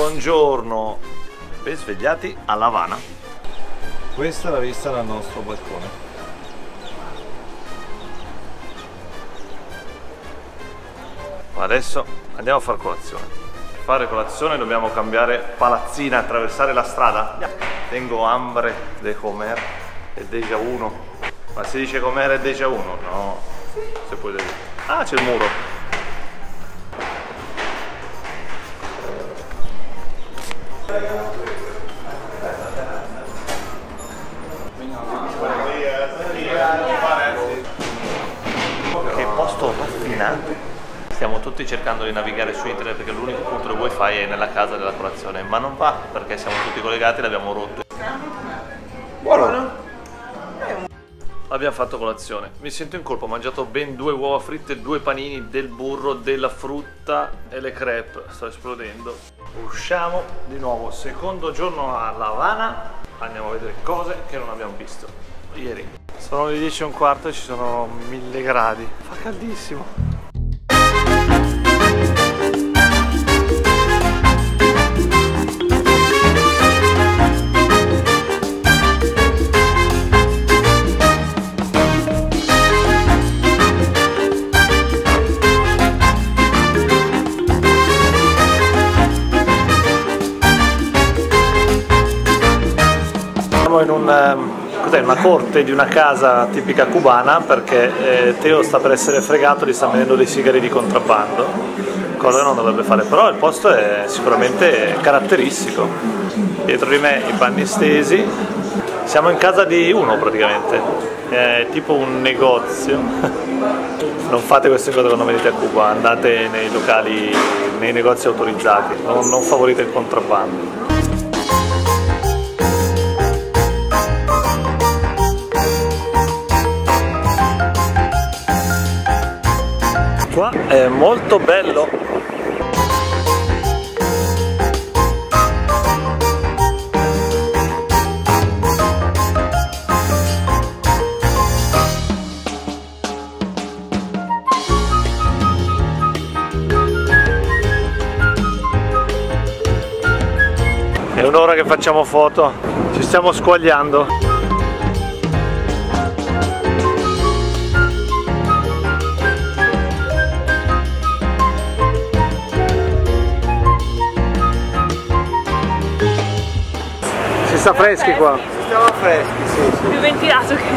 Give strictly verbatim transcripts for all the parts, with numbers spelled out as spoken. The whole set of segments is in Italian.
Buongiorno, ben svegliati a La Habana. Questa è la vista dal nostro balcone. Adesso andiamo a fare colazione. Per fare colazione dobbiamo cambiare palazzina, attraversare la strada. Tengo hambre de comer e déjà uno. Ma si dice comer e déjà uno? No, se puoi dire. Ah, c'è il muro. Che posto raffinato. Stiamo tutti cercando di navigare su internet perché l'unico punto del wifi è nella casa della colazione, ma non va perché siamo tutti collegati e l'abbiamo rotto. Buono! Abbiamo fatto colazione. Mi sento in colpa, ho mangiato ben due uova fritte, due panini, del burro, della frutta e le crepe. Sto esplodendo. Usciamo di nuovo, secondo giorno a La Habana. Andiamo a vedere cose che non abbiamo visto ieri. Sono le dieci e un quarto e ci sono mille gradi. Fa caldissimo. In un, cos'è, una corte di una casa tipica cubana perché eh, Teo sta per essere fregato, gli sta vendendo dei sigari di contrabbando, cosa che non dovrebbe fare, però il posto è sicuramente caratteristico. Dietro di me i panni stesi, siamo in casa di uno praticamente, è tipo un negozio. Non fate queste cose quando venite a Cuba, andate nei locali, nei negozi autorizzati, non, non favorite il contrabbando. Qua è molto bello. È un'ora che facciamo foto, ci stiamo squagliando. Si sta freschi qua. Si stava freschi, sì, sì. Più ventilato che...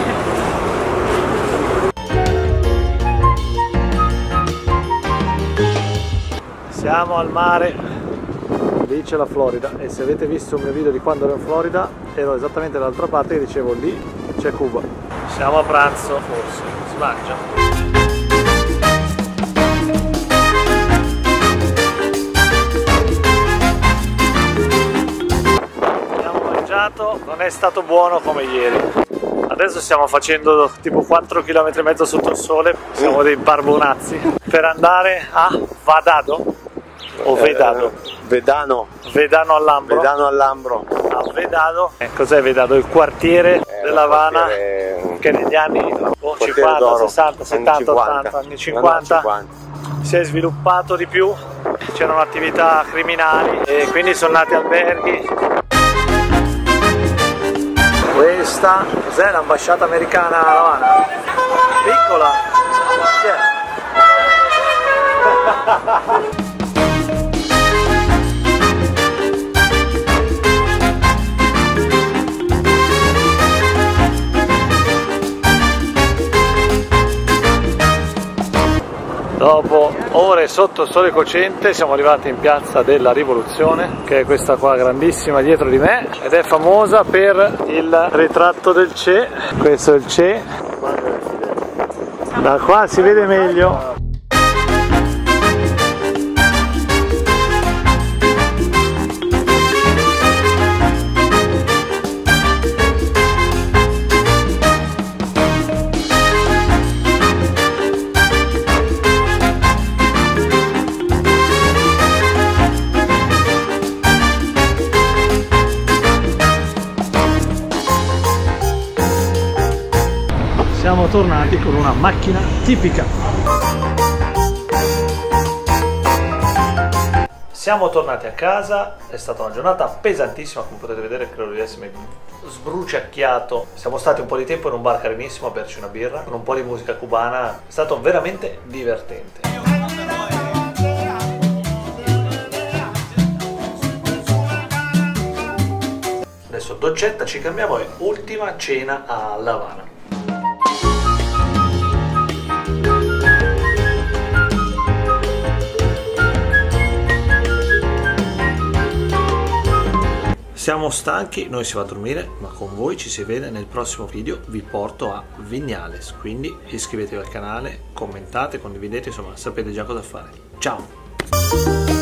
Siamo al mare, lì c'è la Florida e se avete visto un mio video di quando ero in Florida ero esattamente dall'altra parte che dicevo lì c'è Cuba. Siamo a pranzo, forse, si mangia. Non è stato buono come ieri. Adesso stiamo facendo tipo quattro chilometri e mezzo sotto il sole, siamo dei barbonazzi, per andare a Vedado o Vedado? Eh, Vedano. Vedano all'Ambro. Vedano all'Ambro. A Vedado. Eh, cos'è Vedado? Il quartiere eh, della Habana quartiere... che negli anni oh, cinquanta, sessanta, settanta, ottanta, anni cinquanta, cinquanta si è sviluppato di più, c'erano attività criminali e quindi sono nati alberghi. Questa cos'è l'ambasciata americana a La Habana? Piccola! Yeah. Dopo ore sotto sole cocente siamo arrivati in piazza della Rivoluzione, che è questa qua grandissima dietro di me ed è famosa per il ritratto del Che. Questo è il Che, da qua si vede meglio. Siamo tornati con una macchina tipica. Siamo tornati a casa, è stata una giornata pesantissima, come potete vedere credo di essermi sbruciacchiato. Siamo stati un po' di tempo in un bar carinissimo a berci una birra, con un po' di musica cubana, è stato veramente divertente. Adesso doccetta, ci cambiamo e ultima cena a La Habana. Siamo stanchi, noi si va a dormire, ma con voi ci si vede nel prossimo video. Vi porto a Viñales, quindi iscrivetevi al canale, commentate, condividete, insomma sapete già cosa fare. Ciao!